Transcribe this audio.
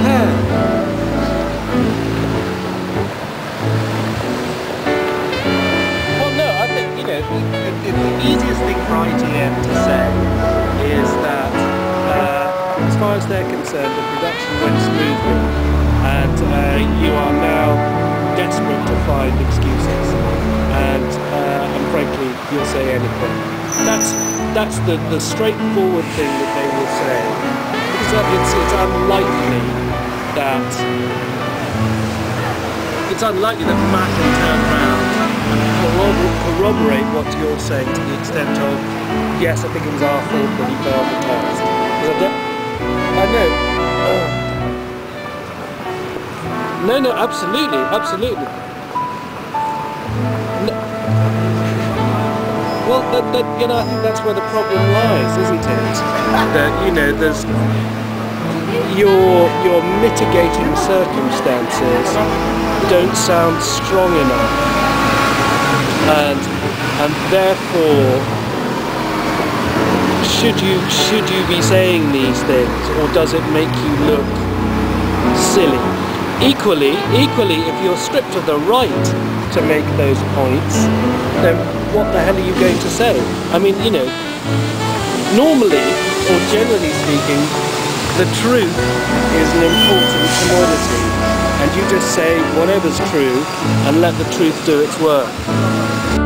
Well, no, I think, you know, the easiest thing for ITM to say is that, as far as they're concerned, the production went smoothly, and you are now desperate to find excuses, and frankly, you'll say anything. That's the straightforward thing that they will say, because it's unlikely that Matt can turn around and corroborate what you're saying to the extent of, yes, I think it was our fault that he failed the test. I know. No, absolutely. No. Well, you know, I think that's where the problem lies, isn't it? That, you know, there's your mitigating circumstances don't sound strong enough, and therefore, should you be saying these things, or does it make you look silly? Equally, if you're stripped of the right to make those points, then what the hell are you going to say? I mean, you know, normally, or generally speaking, the truth is an important commodity, and you just say whatever's true and let the truth do its work.